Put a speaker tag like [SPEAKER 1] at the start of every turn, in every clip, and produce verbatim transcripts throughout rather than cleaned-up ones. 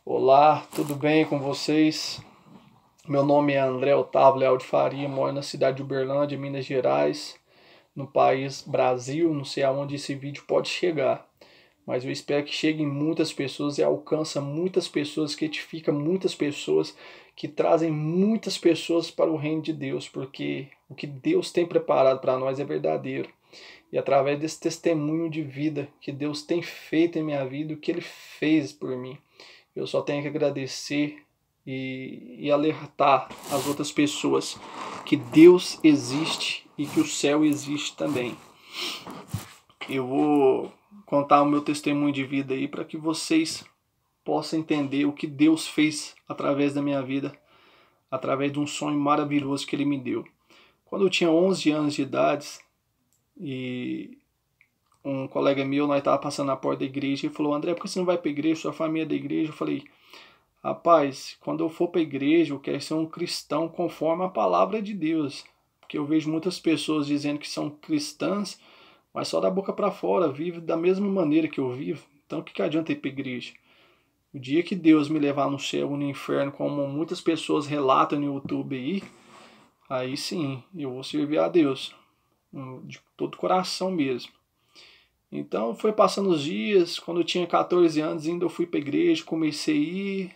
[SPEAKER 1] Olá, tudo bem com vocês? Meu nome é André Otávio Leal de Faria, moro na cidade de Uberlândia, Minas Gerais, no país Brasil. Não sei aonde esse vídeo pode chegar, mas eu espero que chegue em muitas pessoas e alcance muitas pessoas, que edifica muitas pessoas, que trazem muitas pessoas para o reino de Deus, porque o que Deus tem preparado para nós é verdadeiro. E através desse testemunho de vida que Deus tem feito em minha vida, o que Ele fez por mim, eu só tenho que agradecer e, e alertar as outras pessoas que Deus existe e que o céu existe também. Eu vou contar o meu testemunho de vida aí para que vocês possam entender o que Deus fez através da minha vida, através de um sonho maravilhoso que Ele me deu. Quando eu tinha onze anos de idade, e um colega meu, nós estava passando na porta da igreja, e falou: André, por que você não vai para a igreja? Sua família é da igreja? Eu falei: rapaz, quando eu for para a igreja, eu quero ser um cristão conforme a palavra de Deus. Porque eu vejo muitas pessoas dizendo que são cristãs, mas só da boca para fora, vivem da mesma maneira que eu vivo. Então o que, que adianta ir para a igreja? O dia que Deus me levar no céu ou no inferno, como muitas pessoas relatam no YouTube aí, aí sim, eu vou servir a Deus, de todo o coração mesmo. Então foi passando os dias. Quando eu tinha quatorze anos ainda, eu fui para a igreja, comecei a ir.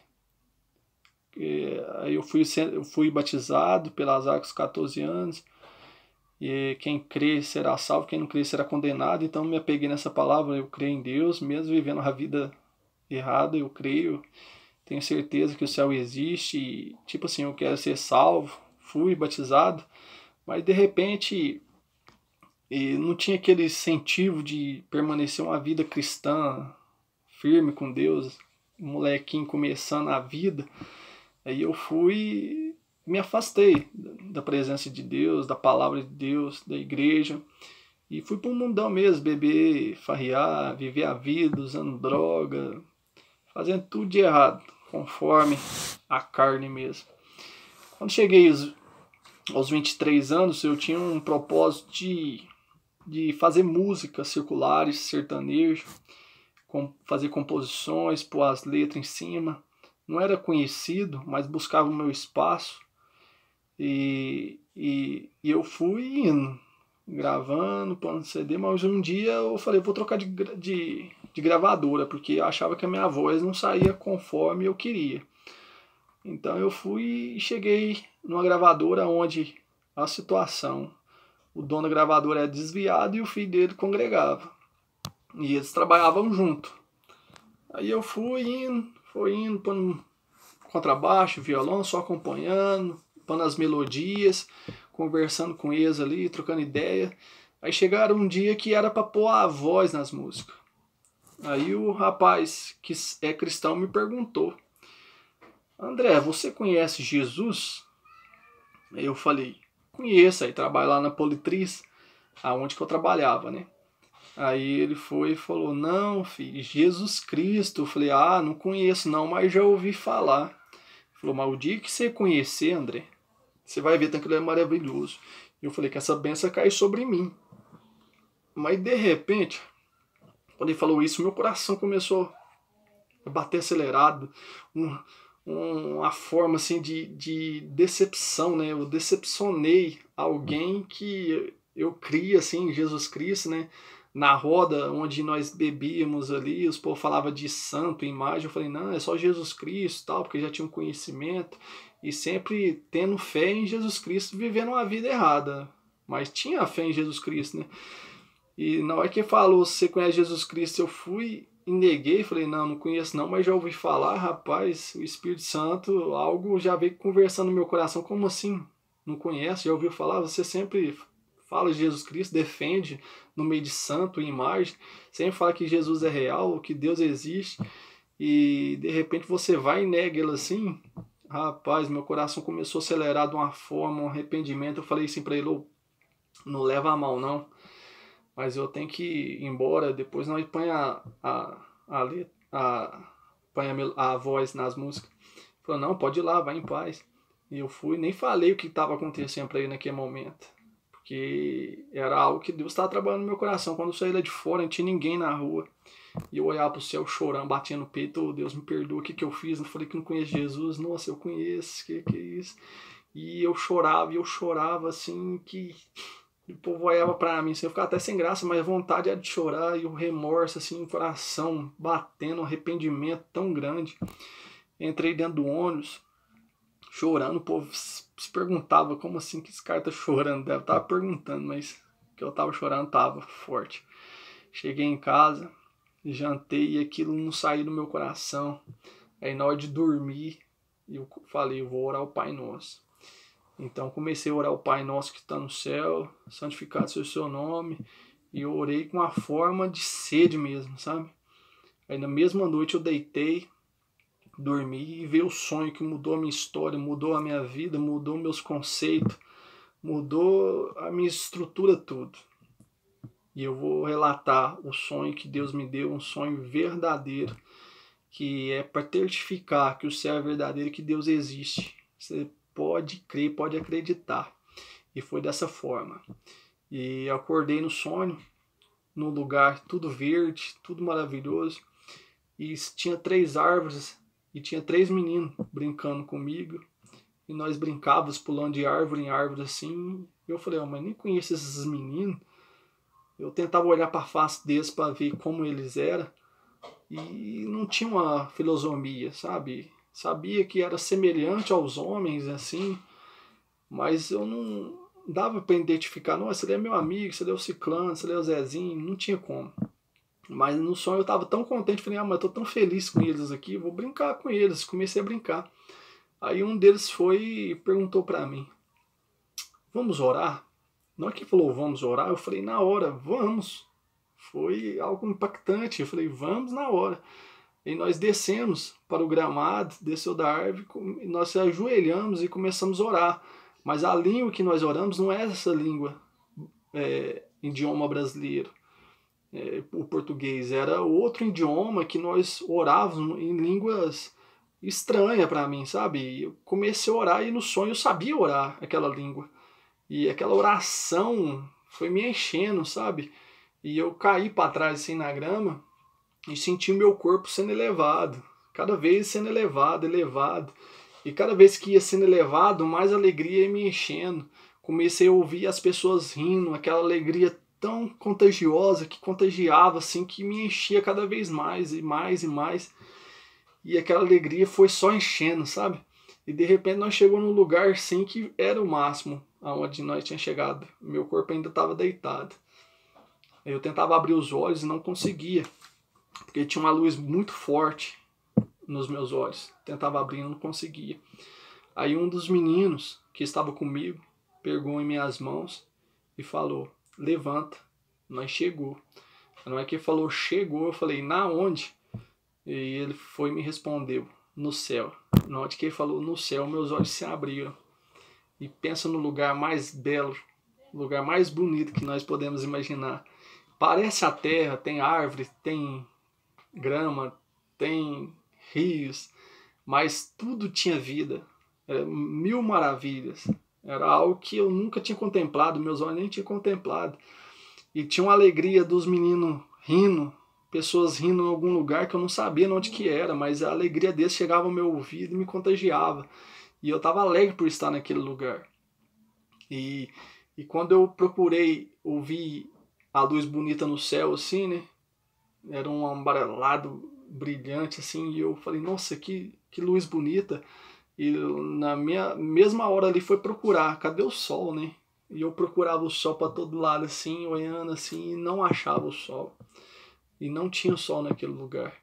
[SPEAKER 1] Aí eu fui, eu fui batizado pelas águas com quatorze anos. E quem crê será salvo, quem não crê será condenado. Então me apeguei nessa palavra, eu creio em Deus, mesmo vivendo a vida errada, eu creio. Tenho certeza que o céu existe e, tipo assim, eu quero ser salvo. Fui batizado, mas de repente e não tinha aquele incentivo de permanecer uma vida cristã firme com Deus, um molequinho começando a vida. Aí eu fui, me afastei da presença de Deus, da palavra de Deus, da igreja, e fui para o mundão mesmo, beber, farrear, viver a vida, usando droga, fazendo tudo de errado, conforme a carne mesmo. Quando cheguei aos, aos vinte e três anos, eu tinha um propósito de de fazer músicas circulares, sertanejo, com, fazer composições, pôr as letras em cima. Não era conhecido, mas buscava o meu espaço. E, e, e eu fui indo, gravando, pondo C D, mas um dia eu falei, vou trocar de, de, de gravadora, porque eu achava que a minha voz não saía conforme eu queria. Então eu fui e cheguei numa gravadora onde a situação, o dono da gravadora era desviado e o filho dele congregava. E eles trabalhavam junto. Aí eu fui indo, fui indo, pondo contrabaixo, violão, só acompanhando, pondo as melodias, conversando com eles ali, trocando ideia. Aí chegaram um dia que era para pôr a voz nas músicas. Aí o rapaz que é cristão me perguntou: André, você conhece Jesus? Aí eu falei: conheço, aí trabalho lá na Politriz, aonde que eu trabalhava, né? Aí ele foi e falou: não, filho, Jesus Cristo. Eu falei: ah, não conheço não, mas já ouvi falar. Ele falou: mas o dia que você conhecer, André, você vai ver tanto que ele é maravilhoso. E eu falei que essa benção cai sobre mim. Mas de repente, quando ele falou isso, meu coração começou a bater acelerado, um, uma forma assim de, de decepção, né? Eu decepcionei alguém que eu cria assim em Jesus Cristo, né? Na roda onde nós bebíamos ali, os povos falavam de santo, imagem, eu falei, não, é só Jesus Cristo, tal, porque já tinha um conhecimento, e sempre tendo fé em Jesus Cristo, vivendo uma vida errada, mas tinha fé em Jesus Cristo, né? E na hora que ele falou, se você conhece Jesus Cristo, eu fui e neguei, falei, não, não conheço não, mas já ouvi falar, rapaz, o Espírito Santo, algo já veio conversando no meu coração, como assim? Não conhece? Já ouviu falar? Você sempre fala de Jesus Cristo, defende no meio de santo e imagem, sempre fala que Jesus é real, que Deus existe, e de repente você vai e nega ele assim. Rapaz, meu coração começou a acelerar de uma forma, um arrependimento. Eu falei assim para ele: oh, não leva a mal não, mas eu tenho que ir embora, depois nós põe a, a, a, a, põe a, a voz nas músicas. Ele falou: não, pode ir lá, vai em paz. E eu fui, nem falei o que estava acontecendo para ele naquele momento, porque era algo que Deus estava trabalhando no meu coração. Quando eu saí lá de fora, não tinha ninguém na rua. E eu olhava pro céu chorando, batia no peito, oh, Deus me perdoa, o que que eu fiz? Eu falei que não conheço Jesus, nossa, eu conheço, que que é isso? E eu chorava, e eu chorava assim, que o povo olhava pra mim, assim, eu ficava até sem graça, mas a vontade era de chorar, e o remorso, assim, o coração batendo, um arrependimento tão grande. Entrei dentro do ônibus, chorando, o povo se perguntava, como assim que esse cara tá chorando? Deve estar perguntando, mas que eu tava chorando tava forte. Cheguei em casa, jantei e aquilo não saiu do meu coração. Aí na hora de dormir, eu falei, eu vou orar o Pai Nosso. Então comecei a orar o Pai Nosso que está no céu, santificado seja o seu nome, e eu orei com uma forma de sede mesmo, sabe? Aí na mesma noite eu deitei, dormi e veio o sonho que mudou a minha história, mudou a minha vida, mudou meus conceitos, mudou a minha estrutura tudo. E eu vou relatar o sonho que Deus me deu, um sonho verdadeiro, que é para testificar que o céu é verdadeiro e que Deus existe. Você pode crer, pode acreditar. E foi dessa forma. E eu acordei no sonho, num lugar tudo verde, tudo maravilhoso. E tinha três árvores e tinha três meninos brincando comigo. E nós brincávamos pulando de árvore em árvore assim. E eu falei, oh, mas nem conheço esses meninos. Eu tentava olhar para a face deles para ver como eles eram. E não tinha uma filosofia, sabe? Sabia que era semelhante aos homens, assim, mas eu não dava para identificar, nossa, ele é meu amigo, esse é o Ciclano, esse é o Zezinho, não tinha como. Mas no sonho eu estava tão contente, falei, ah, mas eu tô tão feliz com eles aqui, vou brincar com eles, comecei a brincar. Aí um deles foi e perguntou para mim, vamos orar? Na hora que falou, vamos orar, eu falei, na hora, vamos. Foi algo impactante, eu falei, vamos na hora. E nós descemos para o gramado, desceu da árvore, e nós se ajoelhamos e começamos a orar. Mas a língua que nós oramos não é essa língua, é, idioma brasileiro, é, o português. Era outro idioma que nós orávamos em línguas estranhas para mim, sabe? E eu comecei a orar e no sonho eu sabia orar aquela língua. E aquela oração foi me enchendo, sabe? E eu caí para trás assim na grama e senti o meu corpo sendo elevado, cada vez sendo elevado, elevado. E cada vez que ia sendo elevado, mais alegria ia me enchendo. Comecei a ouvir as pessoas rindo, aquela alegria tão contagiosa que contagiava assim, que me enchia cada vez mais e mais e mais. E aquela alegria foi só enchendo, sabe? E de repente nós chegamos num lugar assim que era o máximo aonde nós tínhamos chegado. Meu corpo ainda estava deitado. Eu tentava abrir os olhos e não conseguia, porque tinha uma luz muito forte nos meus olhos. Tentava abrir e não conseguia. Aí um dos meninos que estava comigo pegou em minhas mãos e falou, levanta, nós chegou. Não é que ele falou chegou, eu falei, na onde? E ele foi e me respondeu, no céu. Na hora que ele falou no céu, meus olhos se abriram. E pensa no lugar mais belo, lugar mais bonito que nós podemos imaginar. Parece a terra, tem árvore, tem grama, tem rios, mas tudo tinha vida. Era mil maravilhas. Era algo que eu nunca tinha contemplado, meus olhos nem tinham contemplado. E tinha uma alegria dos meninos rindo, pessoas rindo em algum lugar que eu não sabia onde que era, mas a alegria deles chegava ao meu ouvido e me contagiava. E eu estava alegre por estar naquele lugar. E, e quando eu procurei ouvir a luz bonita no céu, assim, né? Era um amarelado brilhante, assim, e eu falei, nossa, que, que luz bonita. E eu, na minha mesma hora ali foi procurar, cadê o sol, né? E eu procurava o sol para todo lado, assim, olhando assim, e não achava o sol. E não tinha sol naquele lugar.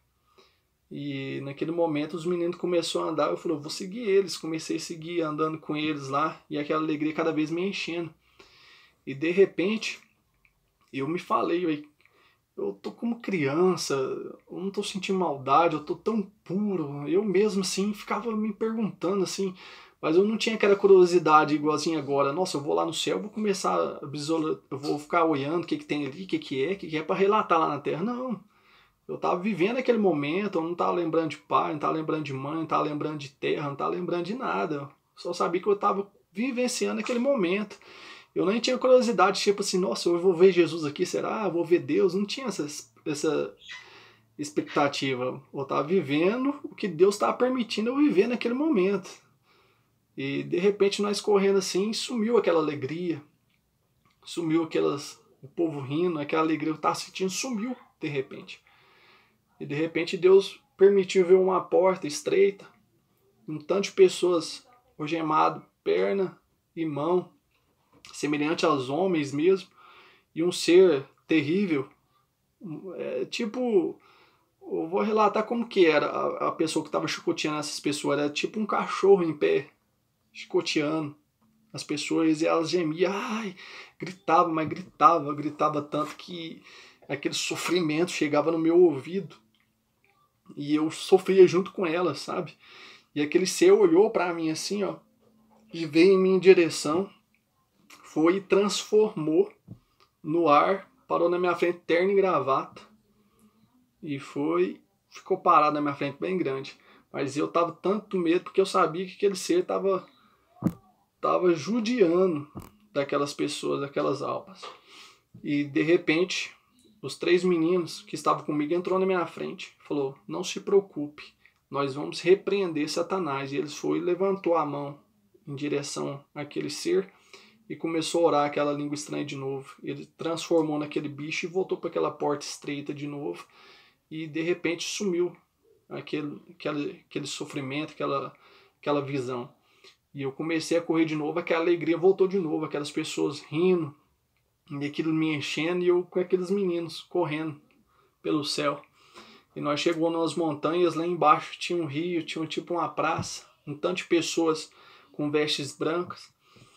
[SPEAKER 1] E naquele momento os meninos começaram a andar, eu falei, eu vou seguir eles. Comecei a seguir, andando com eles lá, e aquela alegria cada vez me enchendo. E de repente, eu me falei, eu tô como criança, eu não tô sentindo maldade, eu tô tão puro. Eu mesmo, assim, ficava me perguntando, assim, mas eu não tinha aquela curiosidade igualzinho agora. Nossa, eu vou lá no céu, vou começar a bisolar, eu vou ficar olhando o que que tem ali, o que que é, o que que é para relatar lá na Terra. Não, eu tava vivendo aquele momento, eu não tava lembrando de pai, não tava lembrando de mãe, não tava lembrando de terra, não tava lembrando de nada. Eu só sabia que eu tava vivenciando aquele momento. Eu nem tinha curiosidade, tipo assim, nossa, eu vou ver Jesus aqui, será? Eu vou ver Deus? Não tinha essa, essa, expectativa. Eu estava vivendo o que Deus estava permitindo eu viver naquele momento. E de repente nós correndo assim, sumiu aquela alegria, sumiu aquelas, o povo rindo, aquela alegria que eu estava sentindo sumiu de repente. E de repente Deus permitiu ver uma porta estreita, um tanto de pessoas algemado, perna e mão, semelhante aos homens mesmo, e um ser terrível, é, tipo, eu vou relatar como que era a, a pessoa que estava chicoteando essas pessoas, era tipo um cachorro em pé, chicoteando as pessoas, e elas gemiam, ai, gritava, mas gritava, gritava tanto que aquele sofrimento chegava no meu ouvido, e eu sofria junto com elas, sabe? E aquele ser olhou para mim assim, ó, e veio em minha direção, foi e transformou no ar, parou na minha frente, terno e gravata, e foi, ficou parado na minha frente bem grande. Mas eu tava tanto medo porque eu sabia que aquele ser tava, tava judiando daquelas pessoas, daquelas almas. E de repente, os três meninos que estavam comigo entrou na minha frente, falou: não se preocupe, nós vamos repreender Satanás. E eles foi e levantou a mão em direção àquele ser e começou a orar aquela língua estranha de novo. Ele transformou naquele bicho e voltou para aquela porta estreita de novo. E de repente sumiu aquele, aquele, aquele sofrimento, aquela, aquela visão. E eu comecei a correr de novo, aquela alegria voltou de novo, aquelas pessoas rindo, e aquilo me enchendo, e eu com aqueles meninos correndo pelo céu. E nós chegamos nas montanhas, lá embaixo tinha um rio, tinha tipo uma praça, um tanto de pessoas com vestes brancas.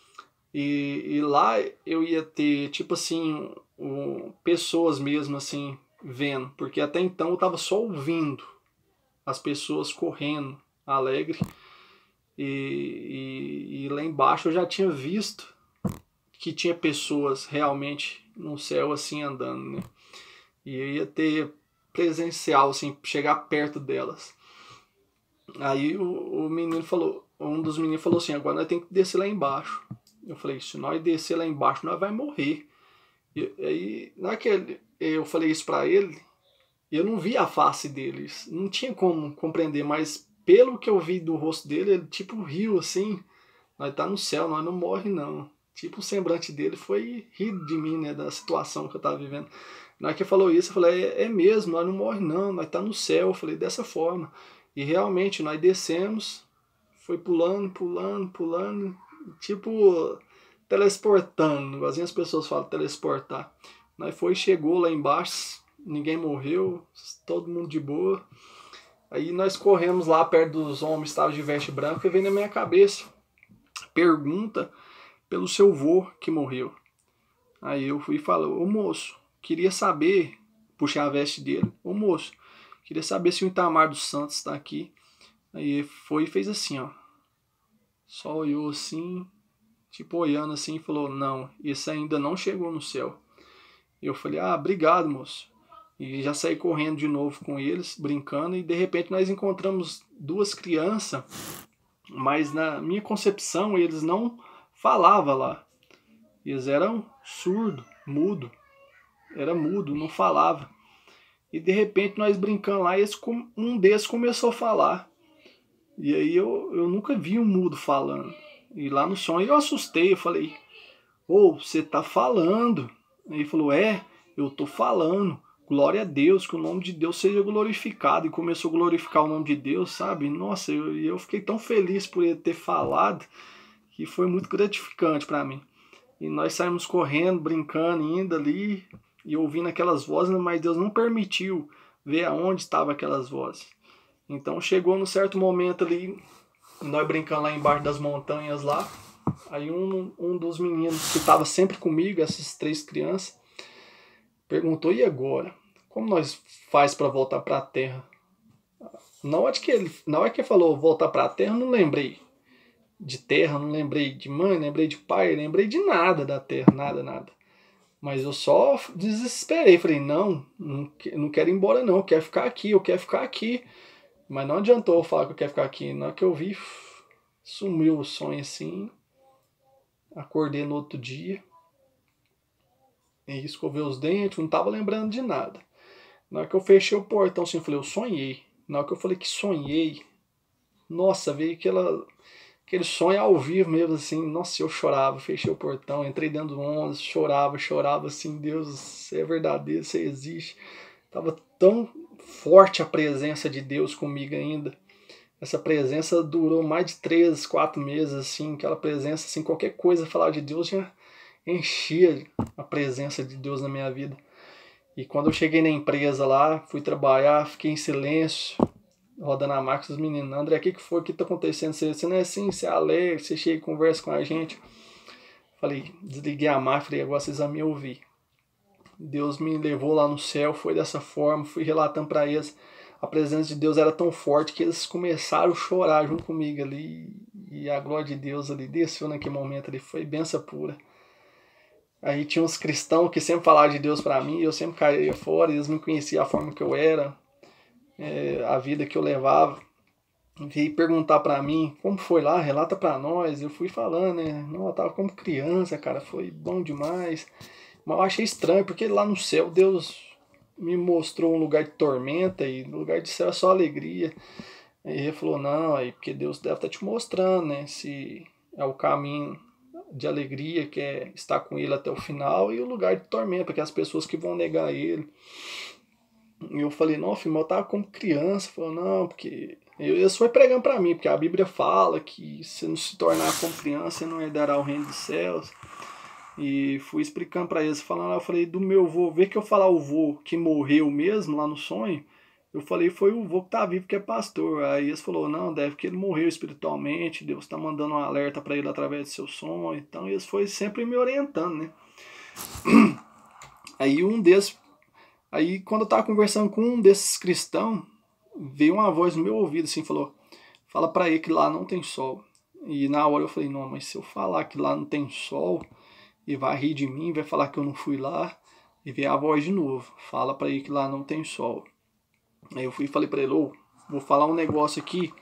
[SPEAKER 1] E, e lá eu ia ter, tipo assim, um, pessoas mesmo assim, vendo, porque até então eu estava só ouvindo as pessoas correndo, alegre, e, e, e lá embaixo eu já tinha visto que tinha pessoas realmente no céu assim andando, né? E eu ia ter presencial, assim, chegar perto delas. Aí o, o menino falou, um dos meninos falou assim: agora nós temos que descer lá embaixo. Eu falei: se nós descer lá embaixo, nós vai morrer. E aí, naquele, eu falei isso pra ele, e eu não vi a face deles, não tinha como compreender, mas pelo que eu vi do rosto dele, ele tipo riu assim: nós tá no céu, nós não morre não. Tipo, o semblante dele foi rir de mim, né, da situação que eu tava vivendo. Na hora que ele falou isso, eu falei: é, é mesmo, nós não morre não, nós tá no céu. Eu falei dessa forma. E realmente, nós descemos, foi pulando, pulando, pulando, tipo, telesportando, igualzinho as pessoas falam, telesportar. Nós foi, chegou lá embaixo, ninguém morreu, todo mundo de boa. Aí nós corremos lá perto dos homens que estavam de veste branca, e veio na minha cabeça: pergunta pelo seu vô que morreu. Aí eu fui e falei: ô moço, queria saber, puxei a veste dele: ô moço, queria saber se o Itamar dos Santos está aqui. Aí foi e fez assim, ó, só olhou assim, tipo olhando assim, e falou: não, esse ainda não chegou no céu. Eu falei: ah, obrigado, moço. E já saí correndo de novo com eles, brincando, e de repente nós encontramos duas crianças, mas na minha concepção eles não falavam lá. Eles eram surdo, mudo, era mudo, não falava. E de repente nós brincando lá, esse, um desses começou a falar. E aí eu, eu nunca vi um mudo falando. E lá no sonho eu assustei, eu falei: ô, oh, você tá falando? Aí ele falou: é, eu tô falando. Glória a Deus, que o nome de Deus seja glorificado. E começou a glorificar o nome de Deus, sabe? Nossa, eu, eu fiquei tão feliz por ele ter falado, que foi muito gratificante para mim. E nós saímos correndo, brincando, indo ali, e ouvindo aquelas vozes, mas Deus não permitiu ver aonde estavam aquelas vozes. Então chegou num certo momento ali, nós brincando lá embaixo das montanhas lá, aí um, um dos meninos que estava sempre comigo, essas três crianças, perguntou: e agora? Como nós faz para voltar para a terra? Na hora que ele, na hora que ele falou voltar para a terra, eu não lembrei de terra, não lembrei de mãe, lembrei de pai, lembrei de nada da terra, nada, nada. Mas eu só desesperei, falei: não, não, não quero ir embora não, eu quero ficar aqui, eu quero ficar aqui. Mas não adiantou eu falar que eu quero ficar aqui. Na hora que eu vi, sumiu o sonho assim. Acordei no outro dia. E escovei os dentes, não estava lembrando de nada. Na hora que eu fechei o portão, assim, eu falei, eu sonhei. Na hora que eu falei que sonhei, nossa, veio aquela, aquele sonho ao vivo mesmo, assim, nossa, eu chorava, fechei o portão, entrei dentro do ônibus, chorava, chorava, assim, Deus, você é verdadeiro, você existe. Tava tão forte a presença de Deus comigo ainda. Essa presença durou mais de três, quatro meses, assim, aquela presença, assim, qualquer coisa falar de Deus já enchia a presença de Deus na minha vida. E quando eu cheguei na empresa lá, fui trabalhar, fiquei em silêncio, rodando a máquina, os meninos, André, o que, que foi, o que tá acontecendo? Você, você não é assim, você é alegre, você chega e conversa com a gente. Falei, desliguei a máquina, falei, agora vocês vão me ouvir. Deus me levou lá no céu, foi dessa forma, fui relatando para eles. A presença de Deus era tão forte que eles começaram a chorar junto comigo ali. E a glória de Deus ali desceu naquele momento ali, foi benção pura. Aí tinha uns cristãos que sempre falavam de Deus para mim, eu sempre caía fora, eles me conheciam a forma que eu era, é, a vida que eu levava. Veio perguntar para mim, como foi lá, relata para nós. Eu fui falando, né? Não, eu tava como criança, cara, foi bom demais. Mas eu achei estranho, porque lá no céu Deus me mostrou um lugar de tormenta e no lugar de céu é só alegria. Aí ele falou, não, aí porque Deus deve estar te mostrando, né? Se é o caminho de alegria, que é estar com ele até o final, e o lugar de tormenta, porque as pessoas que vão negar ele. E eu falei, não, filho, eu tava como criança. Falou, não, porque... Eles foi pregando para mim, porque a Bíblia fala que se não se tornar como criança, você não herdará o reino dos céus. E fui explicando para eles, falando, eu falei, do meu vô, vê que eu falar o vô que morreu mesmo lá no sonho, eu falei, foi o vô que tá vivo, que é pastor. Aí eles falaram, não, deve que ele morreu espiritualmente, Deus tá mandando um alerta para ele através do seu sonho. Então eles foi sempre me orientando, né? Aí um desses, aí quando eu tava conversando com um desses cristãos, veio uma voz no meu ouvido assim, falou, fala para ele que lá não tem sol. E na hora eu falei, não, mas se eu falar que lá não tem sol, e vai rir de mim, vai falar que eu não fui lá, e veio a voz de novo, fala para ele que lá não tem sol. Aí eu fui e falei para ele, ô, vou falar um negócio aqui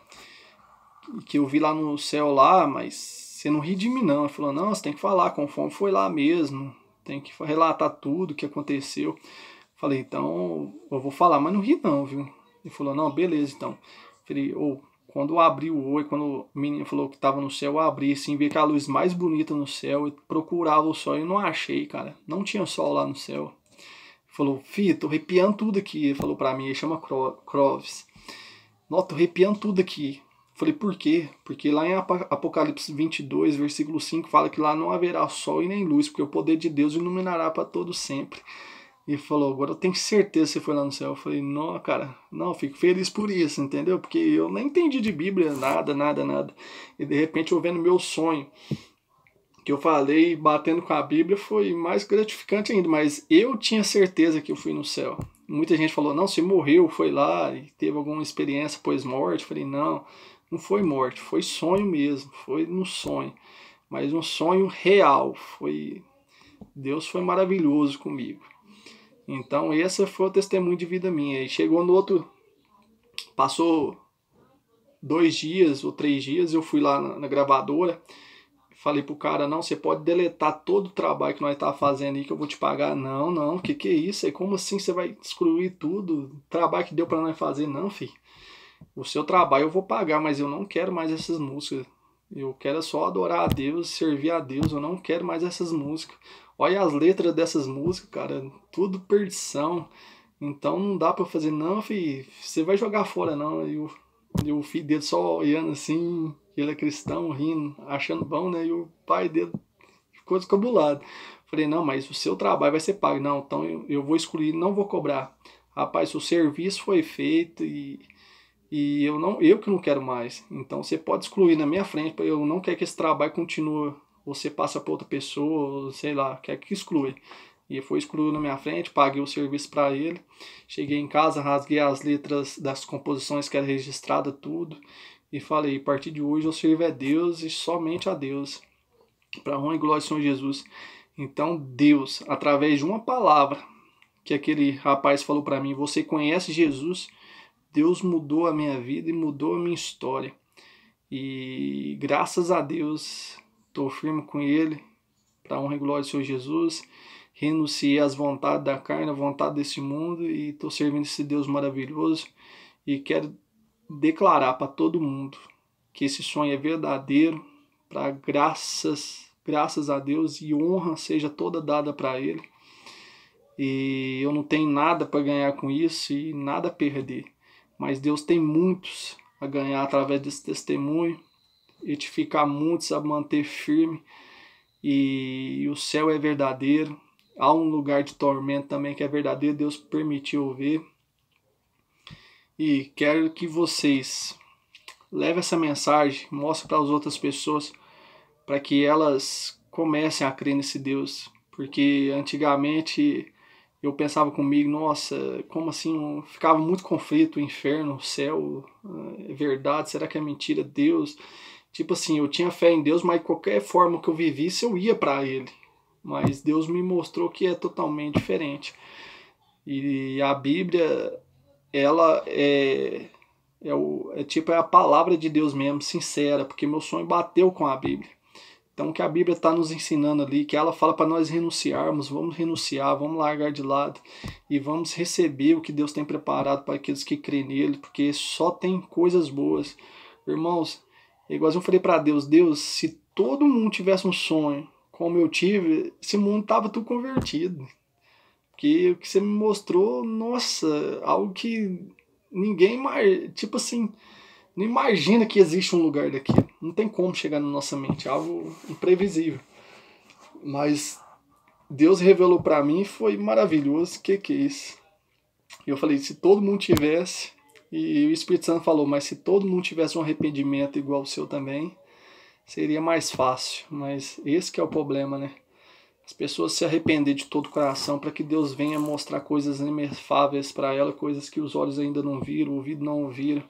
[SPEAKER 1] que eu vi lá no céu lá, mas você não ri de mim não. Ele falou, não, você tem que falar, conforme foi lá mesmo, tem que relatar tudo o que aconteceu. Falei, então eu vou falar, mas não ri não, viu? Ele falou, não, beleza então. Falei, ô, quando eu abri o olho, quando o menino falou que estava no céu, eu abri assim, vi aquela luz mais bonita no céu, e procurava o sol e não achei, cara. Não tinha sol lá no céu. Ele falou, fi, tô arrepiando tudo aqui. Ele falou pra mim, ele chama Croves. Nossa, tô arrepiando tudo aqui. Falei, por quê? Porque lá em Apocalipse vinte e dois, versículo cinco, fala que lá não haverá sol e nem luz, porque o poder de Deus iluminará para todo sempre. E falou, agora eu tenho certeza que você foi lá no céu. Eu falei, não, cara, não, fico feliz por isso, entendeu? Porque eu nem entendi de Bíblia, nada, nada, nada. E de repente eu vendo meu sonho, que eu falei, batendo com a Bíblia, foi mais gratificante ainda. Mas eu tinha certeza que eu fui no céu. Muita gente falou, não, você morreu, foi lá e teve alguma experiência pós-morte. Eu falei, não, não foi morte, foi sonho mesmo, foi no sonho. Mas um sonho real, foi... Deus foi maravilhoso comigo. Então, esse foi o testemunho de vida minha. E chegou no outro, passou dois dias ou três dias, eu fui lá na, na gravadora, falei pro cara, não, você pode deletar todo o trabalho que nós tá fazendo aí que eu vou te pagar. Não, não, que que é isso? E como assim você vai excluir tudo? O trabalho que deu para nós fazer? Não, filho. O seu trabalho eu vou pagar, mas eu não quero mais essas músicas. Eu quero só adorar a Deus, servir a Deus, eu não quero mais essas músicas. Olha as letras dessas músicas, cara, tudo perdição. Então não dá pra fazer, não, filho, você vai jogar fora, não. E o, e o filho dele só olhando assim, ele é cristão, rindo, achando bom, né? E o pai dele ficou descabulado. Falei, não, mas o seu trabalho vai ser pago. Não, então eu, eu vou excluir, não vou cobrar. Rapaz, o serviço foi feito e... E eu, não, eu que não quero mais. Então você pode excluir na minha frente. Eu não quero que esse trabalho continue. Você passa para outra pessoa, sei lá, quer que exclui. E foi excluído na minha frente, paguei o serviço para ele. Cheguei em casa, rasguei as letras das composições que era registrada, tudo. E falei, a partir de hoje eu sirvo a Deus e somente a Deus. Para honra e glória do Senhor Jesus. Então Deus, através de uma palavra que aquele rapaz falou para mim, você conhece Jesus? Deus mudou a minha vida e mudou a minha história. E graças a Deus, estou firme com Ele, para a honra e glória do Senhor Jesus. renunciei às vontades da carne, à vontade desse mundo e estou servindo esse Deus maravilhoso e quero declarar para todo mundo que esse sonho é verdadeiro, para graças, graças a Deus e honra seja toda dada para Ele. E eu não tenho nada para ganhar com isso e nada a perder, mas Deus tem muitos a ganhar através desse testemunho, edificar muitos a manter firme, e o céu é verdadeiro. Há um lugar de tormento também que é verdadeiro, Deus permitiu ver. E quero que vocês levem essa mensagem, mostrem para as outras pessoas, para que elas comecem a crer nesse Deus. Porque antigamente eu pensava comigo, nossa, como assim? Eu ficava muito conflito, o inferno, o céu, é verdade, será que é mentira? Deus... Tipo assim, eu tinha fé em Deus, mas de qualquer forma que eu vivisse, eu ia para Ele. Mas Deus me mostrou que é totalmente diferente. E a Bíblia, ela é, é, o, é tipo é a palavra de Deus mesmo, sincera, porque meu sonho bateu com a Bíblia. Então o que a Bíblia está nos ensinando ali, que ela fala para nós renunciarmos, vamos renunciar, vamos largar de lado e vamos receber o que Deus tem preparado para aqueles que creem nele, porque só tem coisas boas. Irmãos, é igual eu falei para Deus, Deus, se todo mundo tivesse um sonho como eu tive, esse mundo tava tudo convertido. Porque o que você me mostrou, nossa, algo que ninguém mais, tipo assim, não imagina que existe um lugar daquilo. Não tem como chegar na nossa mente, algo imprevisível. Mas Deus revelou para mim, foi maravilhoso. O que que é isso? Eu falei, se todo mundo tivesse... E o Espírito Santo falou, mas se todo mundo tivesse um arrependimento igual o seu também, seria mais fácil. Mas esse que é o problema, né? As pessoas se arrepender de todo o coração para que Deus venha mostrar coisas inefáveis para ela, coisas que os olhos ainda não viram, o ouvido não ouviram.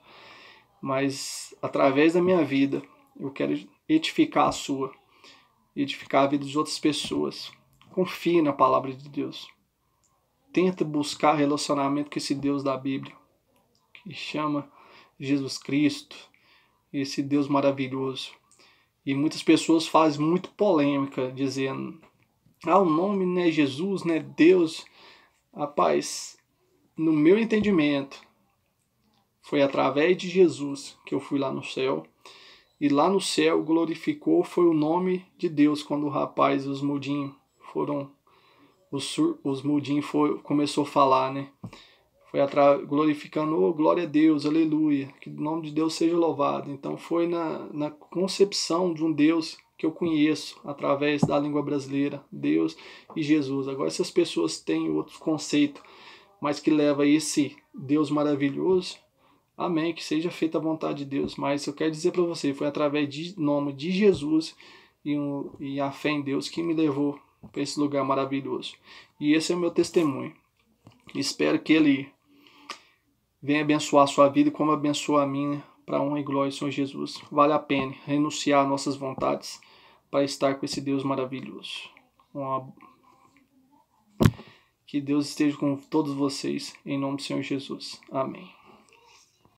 [SPEAKER 1] Mas através da minha vida, eu quero edificar a sua, edificar a vida de outras pessoas. Confie na palavra de Deus. Tenta buscar relacionamento com esse Deus da Bíblia, que chama Jesus Cristo, esse Deus maravilhoso. E muitas pessoas fazem muito polêmica, dizendo, ah, o nome não é Jesus, não é Deus. Rapaz, no meu entendimento, foi através de Jesus que eu fui lá no céu, e lá no céu glorificou, foi o nome de Deus, quando o rapaz, os mudinhos, foram, os, os mudinhos foi, começou a falar, né? Foi glorificando, oh, glória a Deus, aleluia, que o nome de Deus seja louvado. Então foi na, na concepção de um Deus que eu conheço, através da língua brasileira, Deus e Jesus. Agora, se as pessoas têm outros conceitos, mas que leva a esse Deus maravilhoso, amém, que seja feita a vontade de Deus. Mas eu quero dizer para você, foi através do nome de Jesus e, um, e a fé em Deus que me levou para esse lugar maravilhoso. E esse é o meu testemunho. Espero que Ele venha abençoar a sua vida como abençoa a minha, para a honra e glória do Senhor Jesus. Vale a pena renunciar às nossas vontades para estar com esse Deus maravilhoso. Uma... Que Deus esteja com todos vocês, em nome do Senhor Jesus. Amém.